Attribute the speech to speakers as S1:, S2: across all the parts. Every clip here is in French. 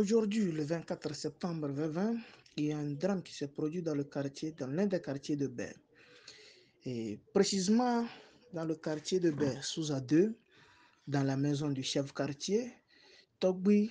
S1: Aujourd'hui, le 24 septembre 2020, il y a un drame qui s'est produit dans l'un des quartiers de Baie. Et précisément dans le quartier de Baie, sous A2, dans la maison du chef quartier, Togbi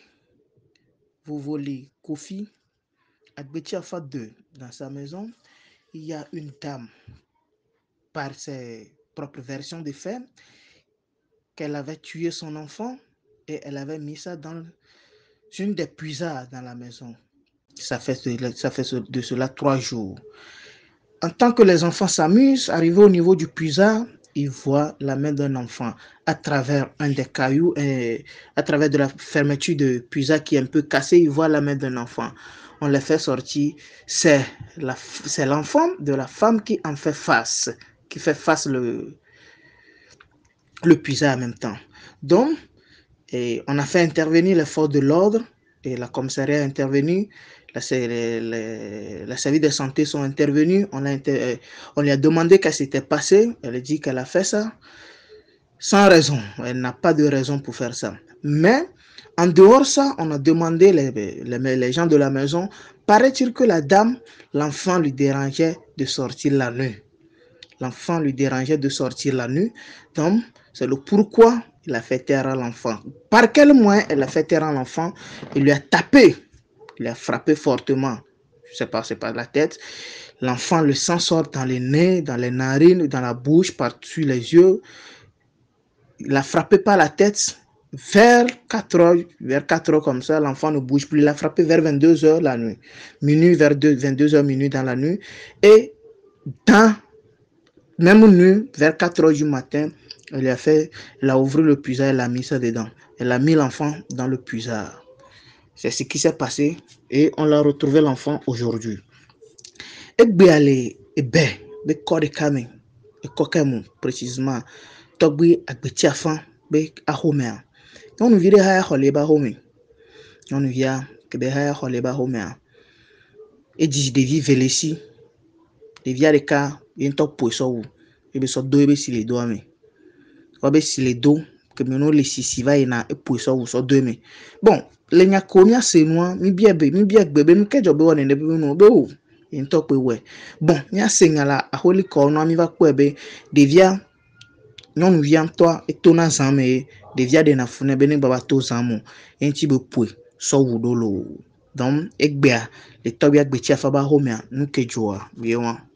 S1: Vovoli Kofi, Adbetiafa 2, dans sa maison, il y a une dame, par ses propres versions des faits, qu'elle avait tué son enfant et elle avait mis ça dans une des puisards dans la maison. Ça fait de cela 3 jours. En tant que les enfants s'amusent, arrivés au niveau du puisard, ils voient la main d'un enfant à travers un des cailloux et à travers de la fermeture de puisard qui est un peu cassée, ils voient la main d'un enfant. On les fait sortir. C'est l'enfant de la femme qui en fait face, qui fait face le puisard en même temps. Donc, on a fait intervenir les forces de l'ordre et la commissariat a intervenu. Les services de santé sont intervenus. On lui a demandé qu'est-ce qui s'était passé. Elle a dit qu'elle a fait ça sans raison. Elle n'a pas de raison pour faire ça. Mais en dehors de ça, on a demandé les gens de la maison. Paraît-il que la dame, l'enfant lui dérangeait de sortir la nuit. L'enfant lui dérangeait de sortir la nuit. Donc, c'est le pourquoi il a fait taire à l'enfant. Par quel moyen elle a fait taire à l'enfant? Il lui a tapé. Il a frappé fortement. Je ne sais pas, c'est pas la tête. L'enfant, le sang sort dans les nez, dans les narines, dans la bouche, par-dessus les yeux. Il a frappé par la tête vers 4 heures comme ça. L'enfant ne bouge plus. Il a frappé vers 22 h la nuit. Minuit, vers 22 h minuit dans la nuit. Et dans même nuit, vers 4 h du matin, elle a ouvert le puisard, elle a mis ça dedans. Elle a mis l'enfant dans le puisard. C'est ce qui s'est passé et on l'a retrouvé l'enfant aujourd'hui. Et bien, précisément, Togbi Agbetiafan, Ahomea. On nous vient à Holeba Home. On nous vient à Holeba Home. Et dit de vivre ici. De via les cas, il y a un top pour ça. Et bien, ça doit si les doigts. Mais si les dos, que maintenant les six va y na et pour ça ou ça deux. Bon, les nya konya c'est moi, mi bien bébé, mi que job on ne peut no be ou. In top we. Bon, nya sengala a holy corner mi va kwebe, devia non vient toi et ton ensemble devia de na fune beni baba to zamu. En ti be pou so wu dolo. Donc, ekbea, le tobia gbetia faba homea, nous que joa, bien.